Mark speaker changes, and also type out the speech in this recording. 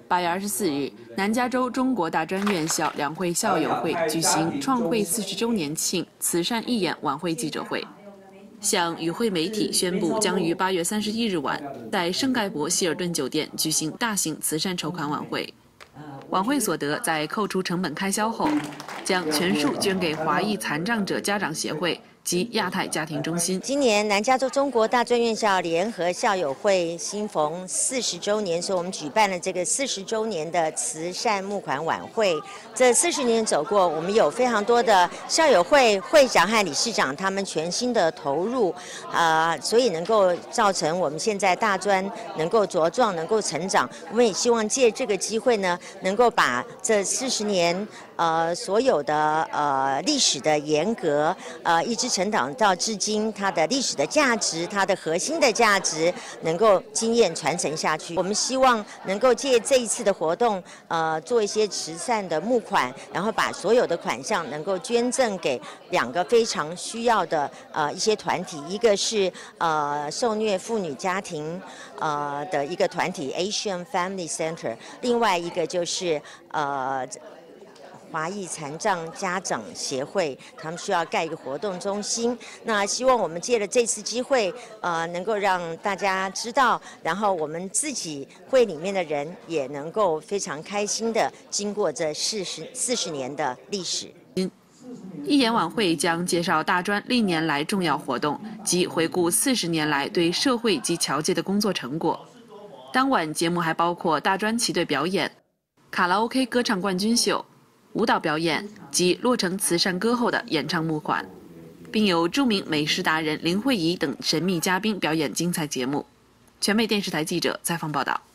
Speaker 1: 8月24日，南加州中国大专院校两会校友会举行创会40周年庆慈善义演晚会记者会，向与会媒体宣布将于8月31日晚在圣盖博希尔顿酒店举行大型慈善筹款晚会。晚会所得在扣除成本开销后，将全数捐给华裔残障者家长协会及亚太家庭中心。
Speaker 2: 今年南加州中国大专院校联合校友会新逢40周年，所以我们举办了这个40周年的慈善募款晚会。这40年走过，我们有非常多的校友会会长和理事长他们全心的投入，所以能够造成我们现在大专能够茁壮，能够成长。我们也希望借这个机会呢，能够把这40年所有的历史的沿革一直成长到至今，它的历史的价值，它的核心的价值能够经验传承下去。我们希望能够借这一次的活动，做一些慈善的募款，然后把所有的款项能够捐赠给2个非常需要的一些团体，一个是受虐妇女家庭的一个团体 Asian Family Center， 另外一个就是华裔残障家长协会，他们需要盖一个活动中心。那希望我们借了这次机会，能够让大家知道，然后我们自己会里面的人也能够非常开心的经过这40年的历史。
Speaker 1: 义演晚会将介绍大专历年来重要活动及回顾40年来对社会及侨界的工作成果。当晚节目还包括大专旗队表演、卡拉 OK 歌唱冠军秀、舞蹈表演及落成慈善歌后的演唱募款，并有著名美食达人林慧仪等神秘嘉宾表演精彩节目。全美电视台记者采访报道。